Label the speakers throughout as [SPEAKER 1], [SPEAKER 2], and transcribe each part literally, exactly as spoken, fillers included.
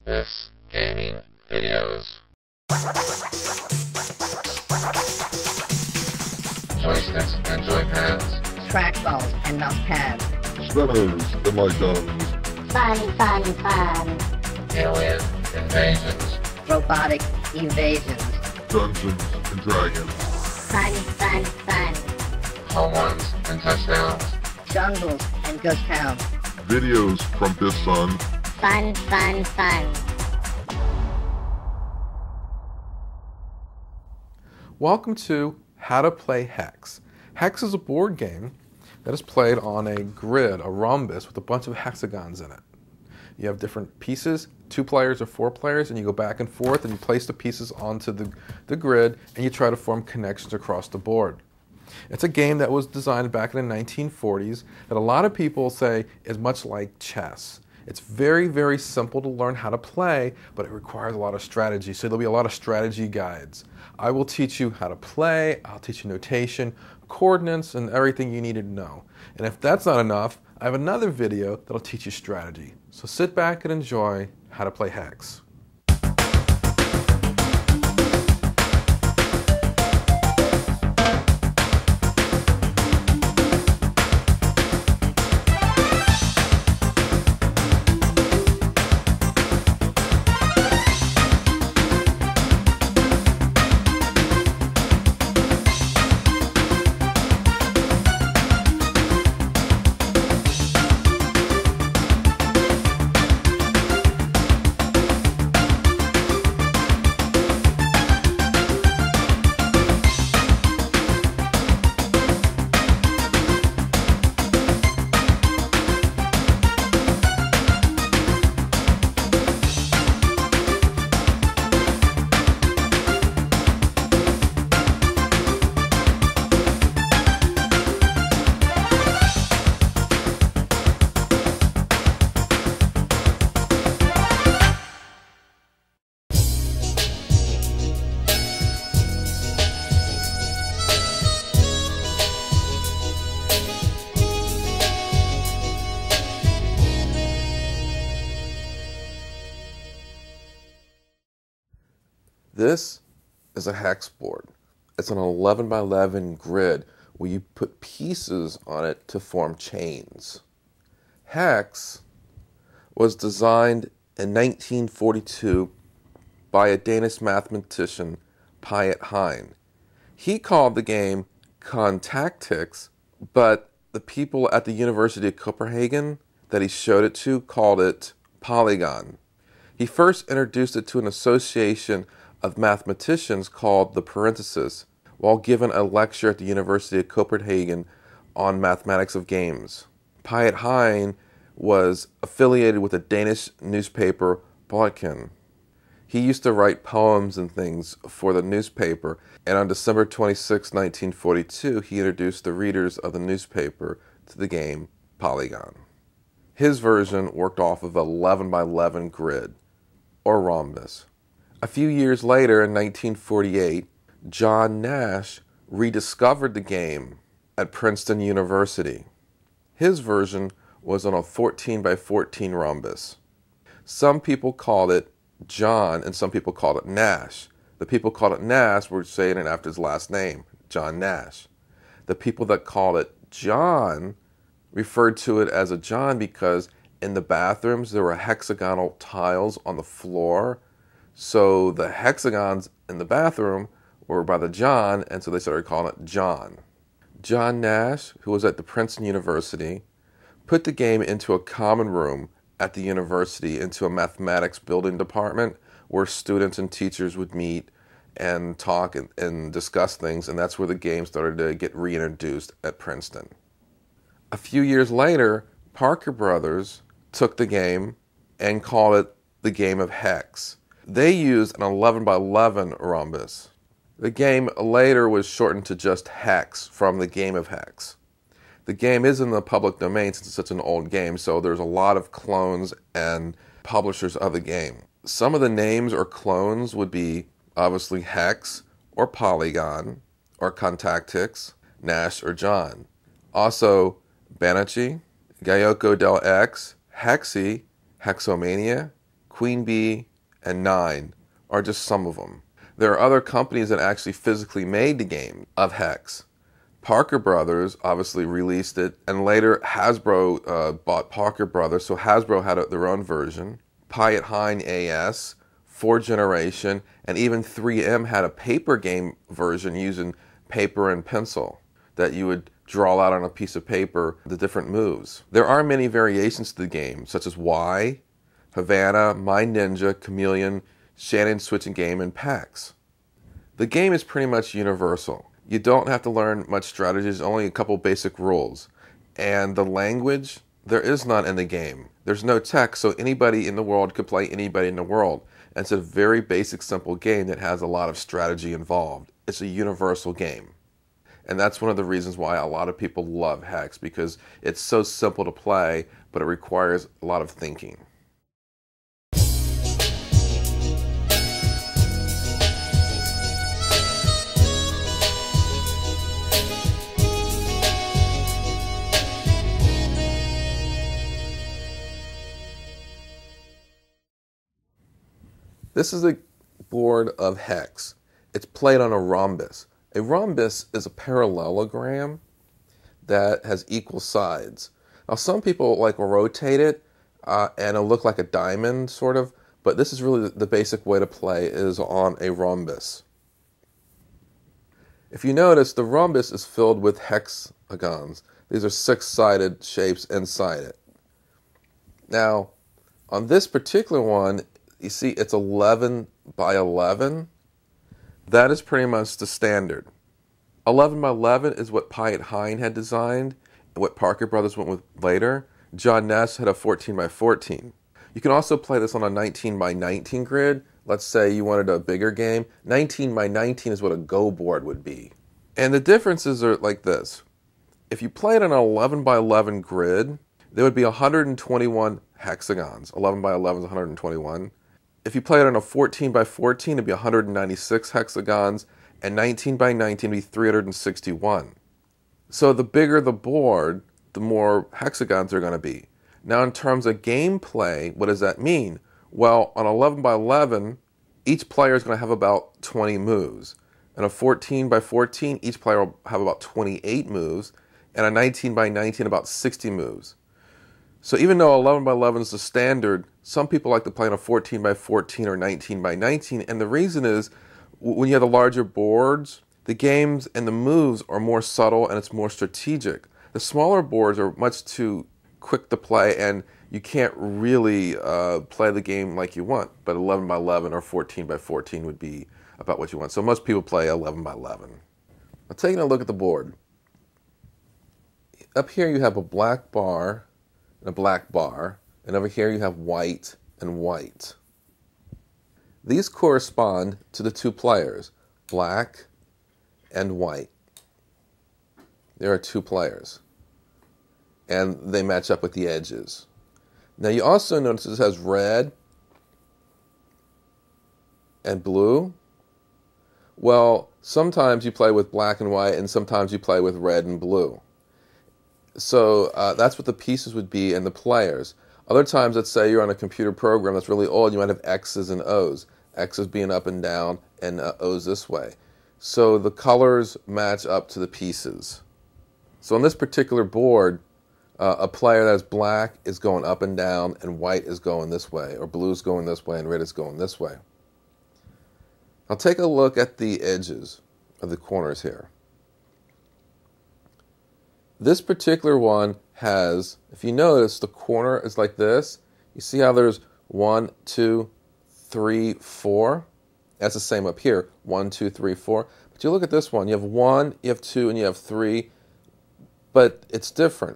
[SPEAKER 1] Biff's Gaming Videos. Joysticks and joypads.
[SPEAKER 2] Trackballs and mouse pads.
[SPEAKER 3] Spinners and light guns.
[SPEAKER 4] Fun, fun, fun.
[SPEAKER 1] Alien invasions.
[SPEAKER 2] Robotic evasions.
[SPEAKER 3] Dungeons and Dragons.
[SPEAKER 4] Fun, fun, fun.
[SPEAKER 1] Home runs and touchdowns.
[SPEAKER 2] Jungles and ghost towns.
[SPEAKER 3] Videos from Biff's son.
[SPEAKER 4] Fun, fun, fun.
[SPEAKER 5] Welcome to How to Play Hex. Hex is a board game that is played on a grid, a rhombus, with a bunch of hexagons in it. You have different pieces, two players or four players, and you go back and forth and you place the pieces onto the, the grid and you try to form connections across the board. It's a game that was designed back in the nineteen forties that a lot of people say is much like chess. It's very, very simple to learn how to play, but it requires a lot of strategy, so there'll be a lot of strategy guides. I will teach you how to play, I'll teach you notation, coordinates, and everything you need to know. And if that's not enough, I have another video that'll teach you strategy. So sit back and enjoy How to Play Hex. This is a hex board. It's an eleven by eleven grid where you put pieces on it to form chains. Hex was designed in nineteen forty-two by a Danish mathematician, Piet Hein. He called the game Contactics, but the people at the University of Copenhagen that he showed it to called it Polygon. He first introduced it to an association of mathematicians called the Parenthesis while given a lecture at the University of Copenhagen on mathematics of games. Piet Hein was affiliated with the Danish newspaper Polygon. He used to write poems and things for the newspaper, and on December twenty-sixth, nineteen forty-two, he introduced the readers of the newspaper to the game Polygon. His version worked off of an eleven by eleven grid, or rhombus. A few years later, in nineteen forty-eight, John Nash rediscovered the game at Princeton University. His version was on a fourteen by fourteen rhombus. Some people called it John and some people called it Nash. The people called it Nash were saying it after his last name, John Nash. The people that called it John referred to it as a John because in the bathrooms there were hexagonal tiles on the floor. So the hexagons in the bathroom were by the John, and so they started calling it John. John Nash, who was at the Princeton University, put the game into a common room at the university, into a mathematics building department where students and teachers would meet and talk and, and discuss things, and that's where the game started to get reintroduced at Princeton. A few years later, Parker Brothers took the game and called it the game of Hex. They used an eleven by eleven rhombus. The game later was shortened to just Hex from the game of Hex. The game is in the public domain since it's such an old game, so there's a lot of clones and publishers of the game. Some of the names or clones would be obviously Hex or Polygon or Contactics, Nash or John. Also Banachie, Gyoko del X, Hexy, Hexomania, Queen Bee, and Nine are just some of them. There are other companies that actually physically made the game of Hex. Parker Brothers obviously released it, and later Hasbro uh, bought Parker Brothers, so Hasbro had a, their own version. Piet Hein A S, Four Generation, and even three M had a paper game version using paper and pencil that you would draw out on a piece of paper the different moves. There are many variations to the game, such as Y, Havana, Mind Ninja, Chameleon, Shannon Switching Game, and PAX. The game is pretty much universal. You don't have to learn much strategies, only a couple basic rules. And the language, there is none in the game. There's no text, so anybody in the world could play anybody in the world. And it's a very basic, simple game that has a lot of strategy involved. It's a universal game. And that's one of the reasons why a lot of people love Hex, because it's so simple to play, but it requires a lot of thinking. This is a board of Hex. It's played on a rhombus. A rhombus is a parallelogram that has equal sides. Now some people like rotate it uh, and it'll look like a diamond sort of, but this is really the basic way to play is on a rhombus. If you notice, the rhombus is filled with hexagons. These are six-sided shapes inside it. Now on this particular one, you see it's eleven by eleven. That is pretty much the standard. eleven by eleven is what Piet Hein had designed, and what Parker Brothers went with later. John Nash had a fourteen by fourteen. You can also play this on a nineteen by nineteen grid. Let's say you wanted a bigger game. nineteen by nineteen is what a Go board would be. And the differences are like this. If you played on an eleven by eleven grid, there would be one hundred twenty-one hexagons. eleven by eleven is one hundred twenty-one. If you play it on a fourteen by fourteen, it'd be one hundred ninety-six hexagons, and nineteen by nineteen would be three hundred sixty-one. So the bigger the board, the more hexagons there are going to be. Now in terms of gameplay, what does that mean? Well, on eleven by eleven, each player is going to have about twenty moves. On a fourteen by fourteen, each player will have about twenty-eight moves, and a nineteen by nineteen, about sixty moves. So even though eleven by eleven is the standard, some people like to play on a fourteen by fourteen or nineteen by nineteen, and the reason is when you have the larger boards, the games and the moves are more subtle and it's more strategic. The smaller boards are much too quick to play and you can't really uh, play the game like you want, but eleven by eleven or fourteen by fourteen would be about what you want. So most people play eleven by eleven. Now taking a look at the board. Up here you have a black bar and a black bar, and over here you have white and white. These correspond to the two players, black and white. There are two players, and they match up with the edges. Now you also notice this has red and blue. Well, sometimes you play with black and white, and sometimes you play with red and blue. So uh, that's what the pieces would be and the players. Other times, let's say you're on a computer program that's really old, you might have X's and O's. X's being up and down, and uh, O's this way. So the colors match up to the pieces. So on this particular board, uh, a player that's black is going up and down, and white is going this way, or blue is going this way, and red is going this way. Now take a look at the edges of the corners here. This particular one has, if you notice, the corner is like this. You see how there's one, two, three, four? That's the same up here. One, two, three, four. But you look at this one. You have one, you have two, and you have three. But it's different.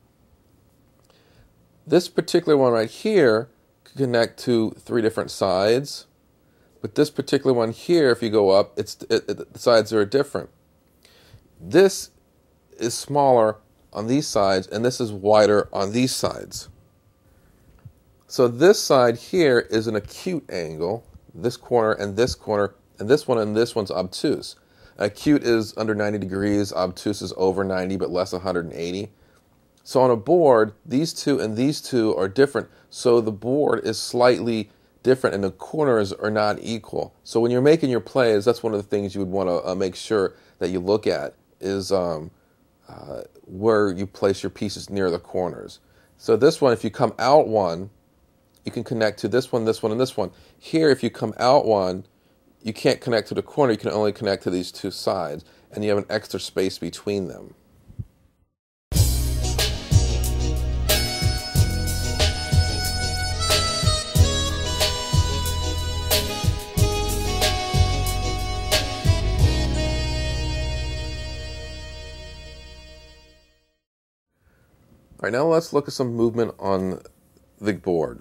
[SPEAKER 5] This particular one right here can connect to three different sides. But this particular one here, if you go up, it's it, it, the sides are different. This is smaller on these sides, and this is wider on these sides. So this side here is an acute angle, this corner and this corner, and this one and this one's obtuse. Acute is under ninety degrees, obtuse is over ninety, but less one hundred eighty. So on a board, these two and these two are different, so the board is slightly different and the corners are not equal. So when you're making your plays, that's one of the things you would want to uh, make sure that you look at is um, uh, where you place your pieces near the corners. So this one, if you come out one, you can connect to this one, this one, and this one. Here, if you come out one, you can't connect to the corner, you can only connect to these two sides, and you have an extra space between them. All right, now let's look at some movement on the board.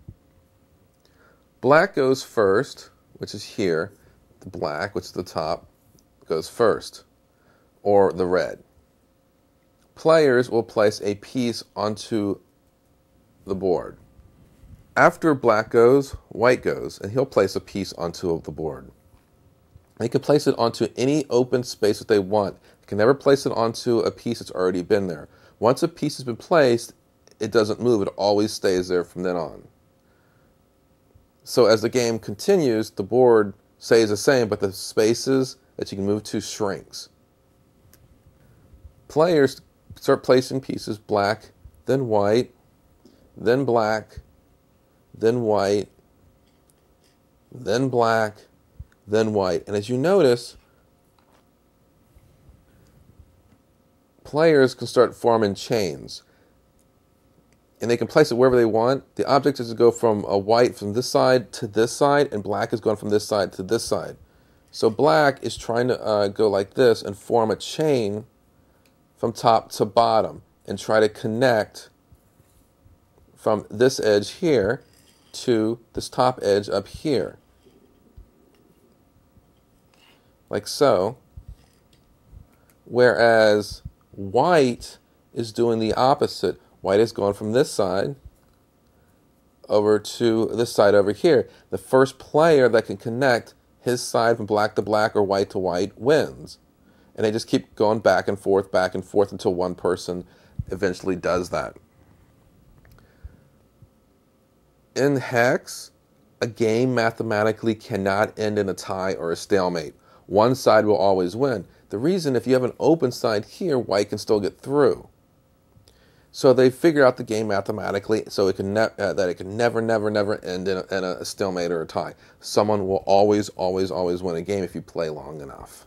[SPEAKER 5] Black goes first, which is here. The black, which is the top, goes first, or the red. Players will place a piece onto the board. After black goes, white goes, and he'll place a piece onto the board. They can place it onto any open space that they want. They can never place it onto a piece that's already been there. Once a piece has been placed, it doesn't move. It always stays there from then on. So as the game continues, the board stays the same, but the spaces that you can move to shrinks. Players start placing pieces, black, then white, then black, then white, then black, then white. And as you notice, players can start forming chains. And they can place it wherever they want. The object is to go from a white from this side to this side, and black is going from this side to this side. So black is trying to uh, go like this and form a chain from top to bottom and try to connect from this edge here to this top edge up here. Like so. Whereas white is doing the opposite. White is going from this side over to this side over here. The first player that can connect his side from black to black or white to white wins. And they just keep going back and forth, back and forth until one person eventually does that. In Hex, a game mathematically cannot end in a tie or a stalemate. One side will always win. The reason, if you have an open side here, white can still get through. So they figure out the game mathematically so it can uh, that it can never, never, never end in a, in a stalemate or a tie. Someone will always, always, always win a game if you play long enough.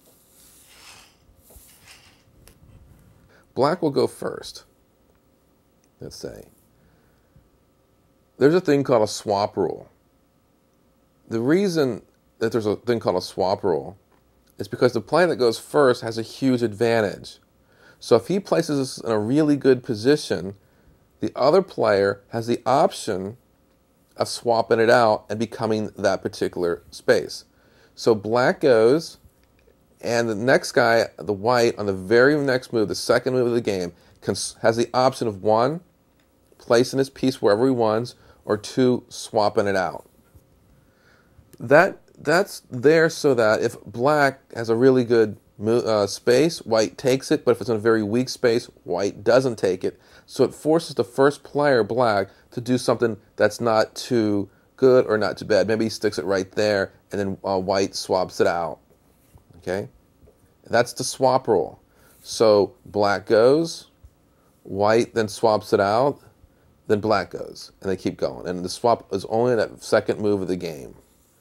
[SPEAKER 5] Black will go first. Let's say. There's a thing called a swap rule. The reason that there's a thing called a swap rule is because the player that goes first has a huge advantage. So if he places us in a really good position, the other player has the option of swapping it out and becoming that particular space. So black goes, and the next guy, the white, on the very next move, the second move of the game, can, has the option of one, placing his piece wherever he wants, or two, swapping it out. That that's there so that if black has a really good Uh, space, white takes it, but if it's in a very weak space, white doesn't take it. So it forces the first player, black, to do something that's not too good or not too bad. Maybe he sticks it right there, and then uh, white swaps it out. Okay? That's the swap rule. So black goes, white then swaps it out, then black goes, and they keep going. And the swap is only that second move of the game.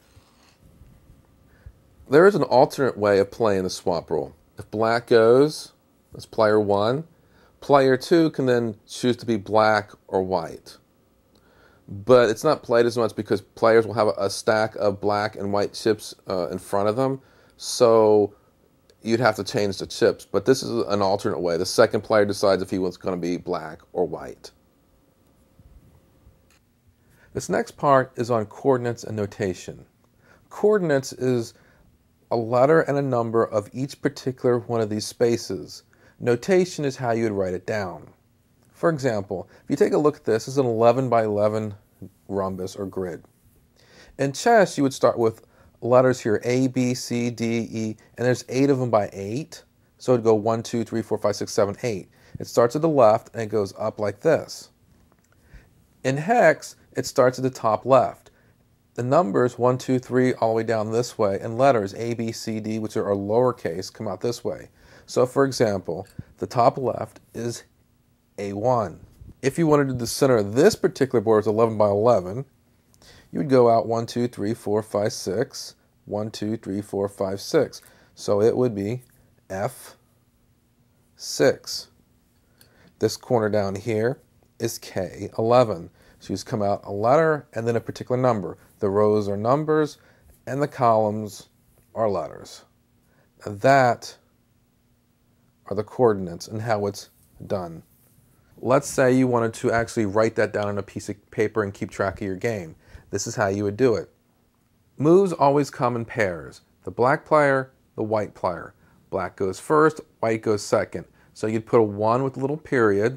[SPEAKER 5] There is an alternate way of playing the swap rule. If black goes, that's player one. Player two can then choose to be black or white. But it's not played as much because players will have a stack of black and white chips uh, in front of them. So you'd have to change the chips. But this is an alternate way. The second player decides if he was going to be black or white. This next part is on coordinates and notation. Coordinates is a letter and a number of each particular one of these spaces. Notation is how you would write it down. For example, if you take a look at this, this is an eleven by eleven rhombus or grid. In chess, you would start with letters here, A, B, C, D, E, and there's eight of them by eight. So it'd go one, two, three, four, five, six, seven, eight. It starts at the left and it goes up like this. In Hex, it starts at the top left. The numbers one, two, three all the way down this way, and letters A, B, C, D, which are lowercase, come out this way. So for example, the top left is A one. If you wanted to do the center of this particular board is eleven by eleven, you would go out one, two, three, four, five, six, one, two, three, four, five, six. So it would be F six. This corner down here is K eleven. So you just come out a letter and then a particular number. The rows are numbers and the columns are letters. Now that are the coordinates and how it's done. Let's say you wanted to actually write that down on a piece of paper and keep track of your game. This is how you would do it. Moves always come in pairs. The black player, the white player. Black goes first, white goes second. So you'd put a one with a little period,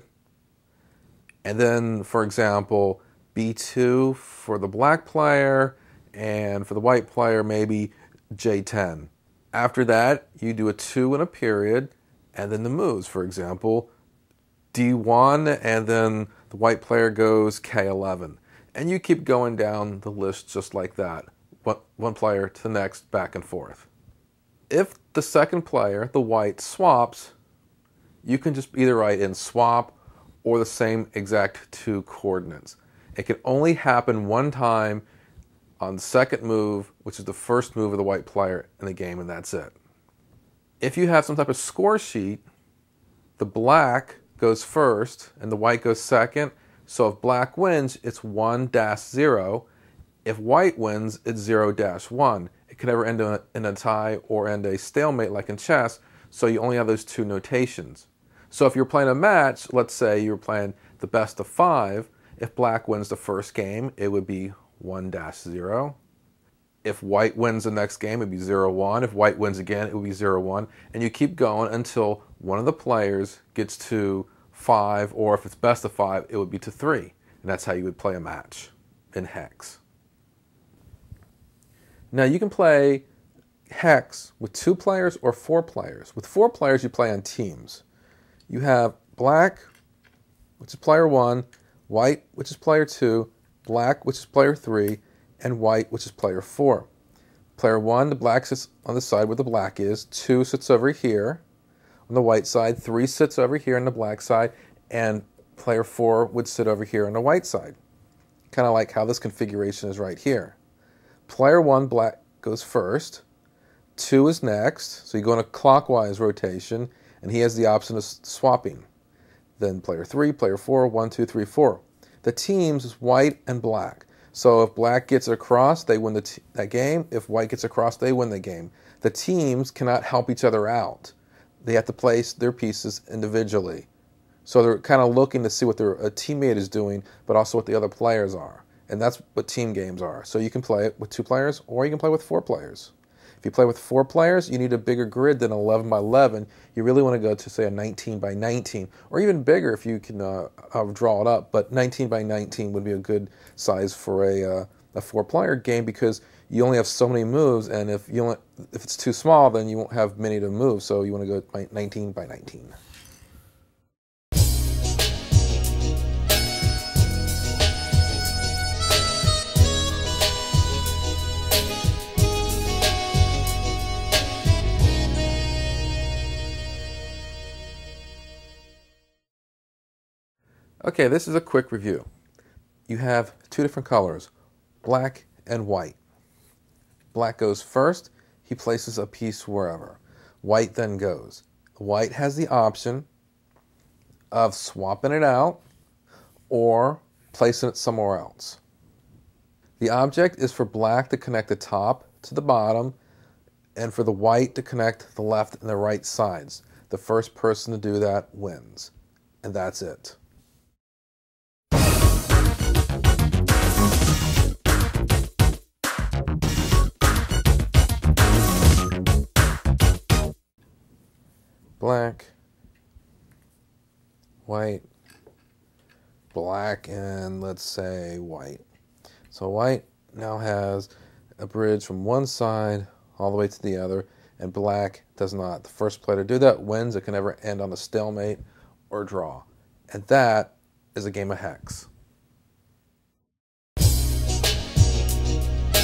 [SPEAKER 5] and then, for example, B two for the black player, and for the white player, maybe J ten. After that, you do a two and a period, and then the moves. For example, D one, and then the white player goes K eleven. And you keep going down the list just like that. One, one player to the next, back and forth. If the second player, the white, swaps, you can just either write in swap or the same exact two coordinates. It can only happen one time on the second move, which is the first move of the white player in the game, and that's it. If you have some type of score sheet, the black goes first and the white goes second. So if black wins, it's one dash zero. If white wins, it's zero dash one. It can never end in a, in a tie or end a stalemate like in chess, so you only have those two notations. So if you're playing a match, let's say you're playing the best of five, if black wins the first game, it would be one dash zero. If white wins the next game, it would be zero one. If white wins again, it would be zero one. And you keep going until one of the players gets to five, or if it's best of five, it would be to three. And that's how you would play a match in hex. Now you can play hex with two players or four players. With four players, you play on teams. You have black, which is player one, white, which is player two, black, which is player three, and white, which is player four. Player one, the black sits on the side where the black is, two sits over here on the white side, three sits over here on the black side, and player four would sit over here on the white side. Kind of like how this configuration is right here. Player one, black, goes first, two is next, so you go in a clockwise rotation, and he has the option of swapping. Then player three, player four, one, two, three, four. The teams is white and black. So if black gets across, they win the t that game. If white gets across, they win the game. The teams cannot help each other out. They have to place their pieces individually. So they're kind of looking to see what their a teammate is doing, but also what the other players are. And that's what team games are. So you can play it with two players, or you can play with four players. If you play with four players, you need a bigger grid than eleven by eleven. You really want to go to, say, a nineteen by nineteen, or even bigger if you can uh, uh, draw it up. But nineteen by nineteen would be a good size for a, uh, a four-player game, because you only have so many moves, and if you only, if it's too small, then you won't have many to move. So you want to go by nineteen by nineteen. Okay, this is a quick review. You have two different colors, black and white. Black goes first, he places a piece wherever. White then goes. White has the option of swapping it out or placing it somewhere else. The object is for black to connect the top to the bottom, and for the white to connect the left and the right sides. The first person to do that wins. And that's it. Black, white, black, and let's say white. So white now has a bridge from one side all the way to the other, and black does not. The first player to do that wins. It can never end on a stalemate or draw. And that is a game of hex.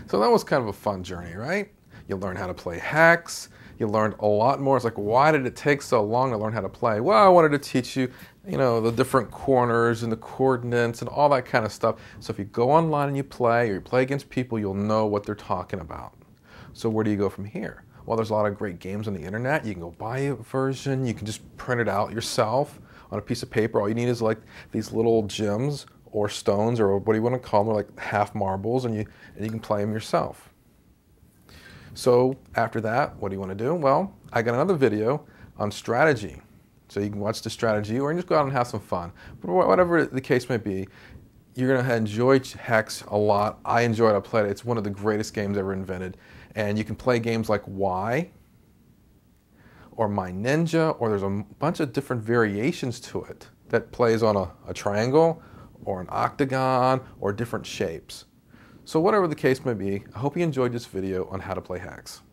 [SPEAKER 5] So that was kind of a fun journey, right? You learn how to play hacks. You learned a lot more. It's like, why did it take so long to learn how to play? Well, I wanted to teach you, you know, the different corners and the coordinates and all that kind of stuff. So if you go online and you play, or you play against people, you'll know what they're talking about. So where do you go from here? Well, there's a lot of great games on the internet. You can go buy a version. You can just print it out yourself on a piece of paper. All you need is like these little gems or stones, or what do you want to call them, like half marbles, and you, and you can play them yourself. So after that, what do you want to do? Well, I got another video on strategy. So you can watch the strategy, or you can just go out and have some fun. But whatever the case may be, you're going to enjoy hacks a lot. I enjoy it. I played it. It's one of the greatest games ever invented. And you can play games like Y, or My Ninja, or there's a bunch of different variations to it that plays on a, a triangle, or an octagon, or different shapes. So whatever the case may be, I hope you enjoyed this video on how to play hacks.